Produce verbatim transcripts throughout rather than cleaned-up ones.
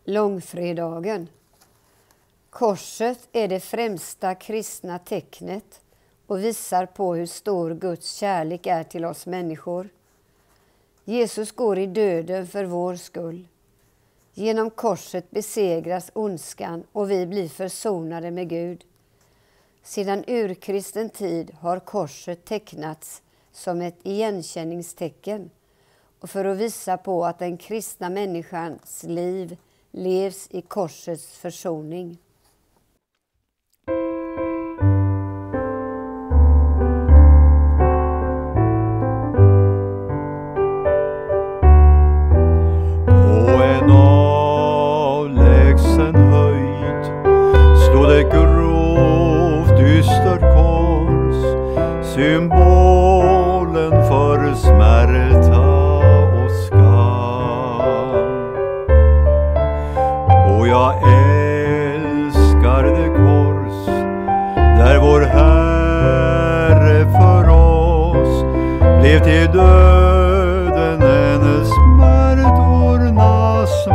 Långfredagen. Korset är det främsta kristna tecknet och visar på hur stor Guds kärlek är till oss människor. Jesus går i döden för vår skull. Genom korset besegras ondskan och vi blir försonade med Gud. Sedan urkristen tid har korset tecknats som ett igenkänningstecken och för att visa på att den kristna människans liv levs i korsets försoning. På en avlägsen höjd stod ett grovt dystert kors, symbolen för smärta och skam. Och jag älskar det kors där vår Herre för oss blev till döden en smärtornas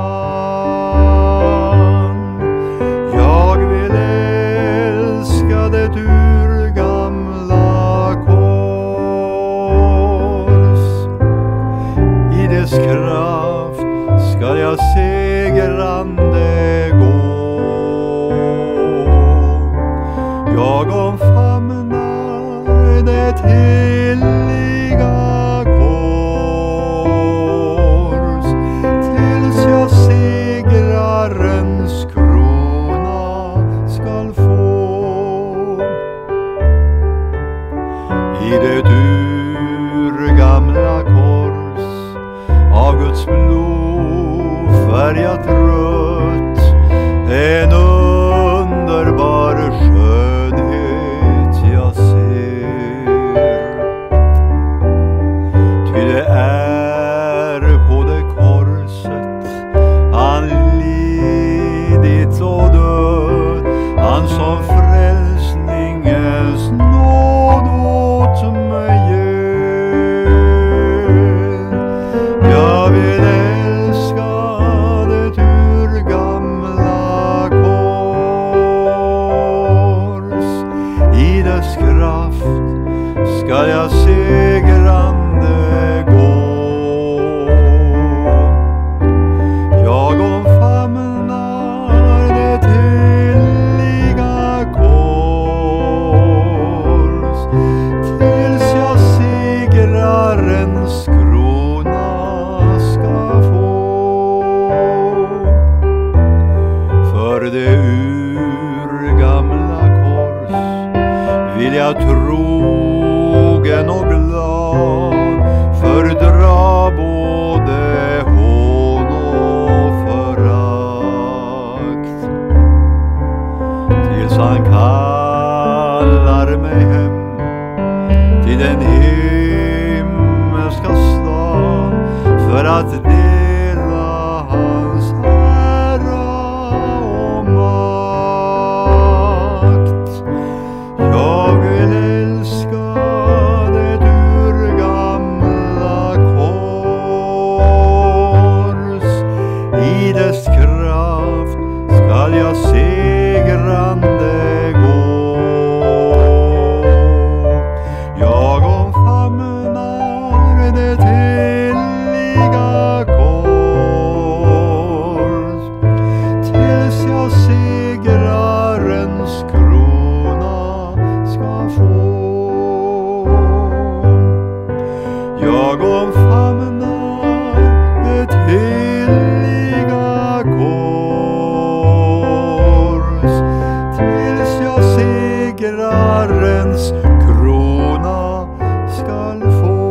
man. Jag vill älska det urgamla kors. I dess kraft ska jag segrande gå. Jag omfamnar det heliga kors tills jag segrarens krona skall få. I det urgamla kors av Guds blod färgat rött, en underbar skönhet jag ser. Ty det är på det korset han lidit och död, han som frälsningens nåd åt mig ger. Jag vill älska det urgamla kors. I dess kraft ska jag segrande gå. Jag omfamnar det heliga kors tills jag segrarens krona ska få. För det urgamla kors vill jag trogen och glad fördra både hån och förakt, tills han kallar mig hem till den himmelska stad för att dela hans ära och makt. Jag vill älska det urgamla kors. I dess kraft skall jag segrande gå. Jag omfamnar det heliga kors tills jag segrarens krona ska få. Jag omfamnar det heliga kors tills jag segrarens krona skall få.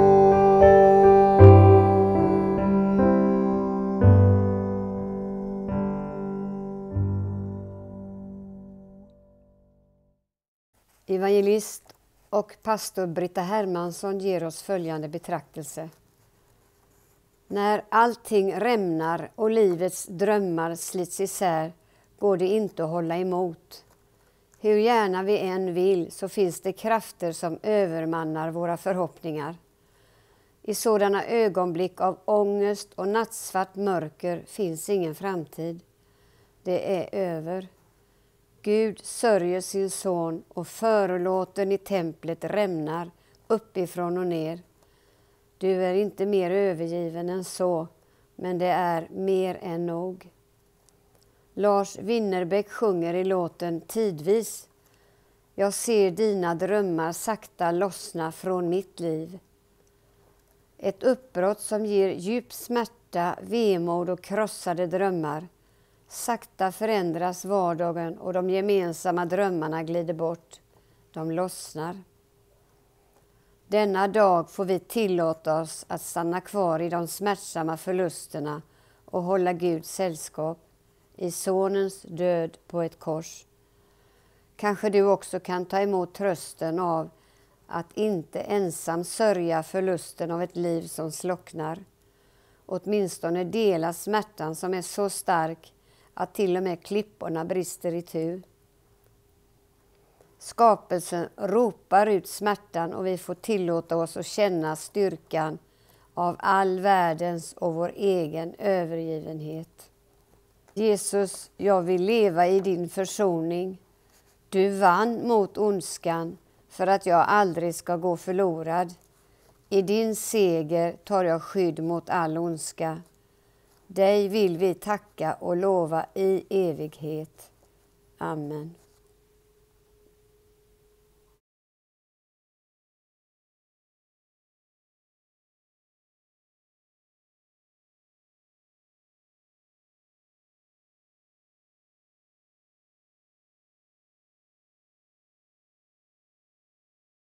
Evangelist och pastor Britta Hermansson ger oss följande betraktelse. När allting rämnar och livets drömmar slits isär går det inte att hålla emot. Hur gärna vi än vill så finns det krafter som övermannar våra förhoppningar. I sådana ögonblick av ångest och nattsvart mörker finns ingen framtid. Det är över. Gud sörjer sin son och förlåten i templet rämnar uppifrån och ner. Du är inte mer övergiven än så, men det är mer än nog. Lars Winnerbäck sjunger i låten Tidvis. Jag ser dina drömmar sakta lossna från mitt liv. Ett uppbrott som ger djup smärta, vemod och krossade drömmar. Sakta förändras vardagen och de gemensamma drömmarna glider bort. De lossnar. Denna dag får vi tillåta oss att stanna kvar i de smärtsamma förlusterna och hålla Gud sällskap i sonens död på ett kors. Kanske du också kan ta emot trösten av att inte ensam sörja förlusten av ett liv som slocknar. Åtminstone dela smärtan som är så stark att till och med klipporna brister i tu. Skapelsen ropar ut smärtan och vi får tillåta oss att känna styrkan av all världens och vår egen övergivenhet. Jesus, jag vill leva i din försoning. Du vann mot ondskan för att jag aldrig ska gå förlorad. I din seger tar jag skydd mot all ondska. Dig vill vi tacka och lova i evighet. Amen.